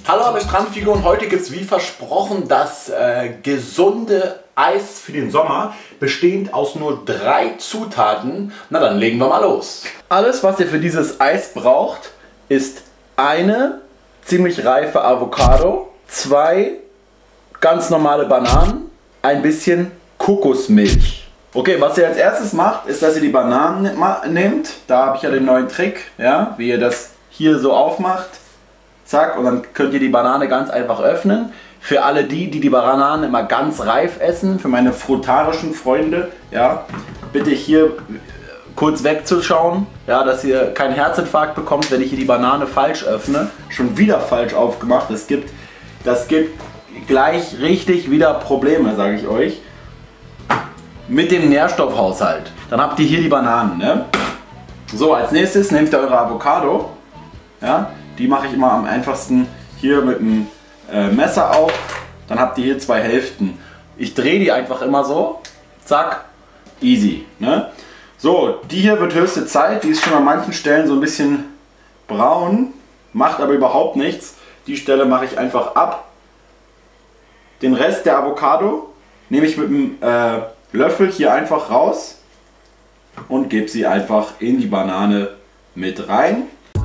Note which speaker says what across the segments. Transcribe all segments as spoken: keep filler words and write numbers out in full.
Speaker 1: Hallo alle Strandfiguren, heute gibt es wie versprochen das äh, gesunde Eis für den Sommer, bestehend aus nur drei Zutaten. Na dann legen wir mal los. Alles, was ihr für dieses Eis braucht, ist eine ziemlich reife Avocado, zwei ganz normale Bananen, ein bisschen Kokosmilch. Okay, was ihr als erstes macht, ist, dass ihr die Bananen nehmt. Da habe ich ja den neuen Trick, ja, wie ihr das hier so aufmacht. Zack, und dann könnt ihr die Banane ganz einfach öffnen. Für alle die, die die Bananen immer ganz reif essen, für meine frutarischen Freunde, ja, bitte hier kurz wegzuschauen, ja, dass ihr keinen Herzinfarkt bekommt, wenn ich hier die Banane falsch öffne. Schon wieder falsch aufgemacht. Das gibt, das gibt gleich richtig wieder Probleme, sage ich euch. Mit dem Nährstoffhaushalt. Dann habt ihr hier die Bananen, ne? So, als nächstes nehmt ihr eure Avocado, ja. Die mache ich immer am einfachsten hier mit dem äh, Messer auf. Dann habt ihr hier zwei Hälften. Ich drehe die einfach immer so. Zack. Easy. Ne? So, die hier wird höchste Zeit. Die ist schon an manchen Stellen so ein bisschen braun. Macht aber überhaupt nichts. Die Stelle mache ich einfach ab. Den Rest der Avocado nehme ich mit dem äh, Löffel hier einfach raus. Und gebe sie einfach in die Banane mit rein.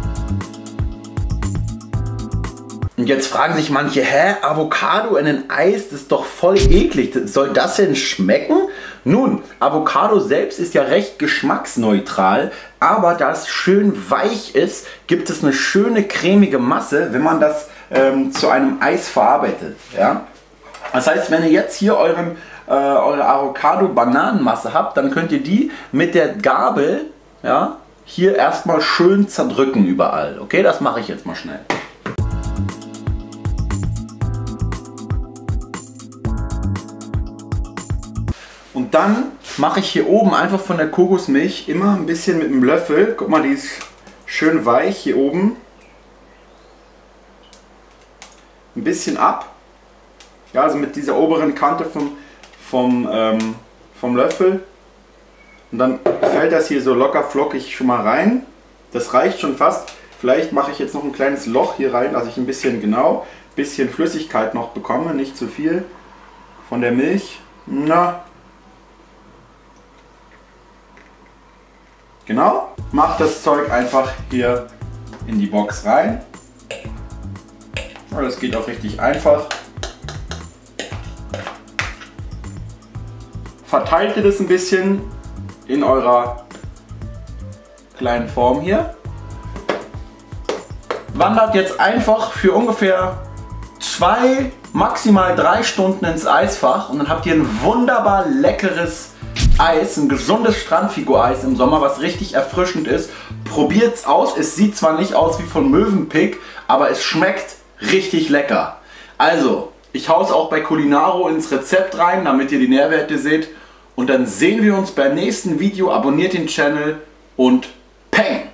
Speaker 1: Und jetzt fragen sich manche, hä, Avocado in ein Eis, das ist doch voll eklig. Soll das denn schmecken? Nun, Avocado selbst ist ja recht geschmacksneutral, aber da es schön weich ist, gibt es eine schöne cremige Masse, wenn man das ähm, zu einem Eis verarbeitet. Ja? Das heißt, wenn ihr jetzt hier euren, äh, eure Avocado-Bananenmasse habt, dann könnt ihr die mit der Gabel, ja, hier erstmal schön zerdrücken überall. Okay, das mache ich jetzt mal schnell. Und dann mache ich hier oben einfach von der Kokosmilch immer ein bisschen mit dem Löffel. Guck mal, die ist schön weich hier oben. Ein bisschen ab. Ja, also mit dieser oberen Kante vom, vom, ähm, vom Löffel. Und dann fällt das hier so locker flockig schon mal rein. Das reicht schon fast. Vielleicht mache ich jetzt noch ein kleines Loch hier rein, dass ich ein bisschen genau, ein bisschen Flüssigkeit noch bekomme. Nicht zu viel von der Milch. Na. Genau, macht das Zeug einfach hier in die Box rein. Das geht auch richtig einfach. Verteilt ihr das ein bisschen in eurer kleinen Form hier. Wandert jetzt einfach für ungefähr zwei, maximal drei Stunden ins Eisfach und dann habt ihr ein wunderbar leckeres Eis, ein gesundes Strandfigur-Eis im Sommer, was richtig erfrischend ist. Probiert's aus. Es sieht zwar nicht aus wie von Mövenpick, aber es schmeckt richtig lecker. Also, ich hau's auch bei Culinaro ins Rezept rein, damit ihr die Nährwerte seht. Und dann sehen wir uns beim nächsten Video. Abonniert den Channel und Peng!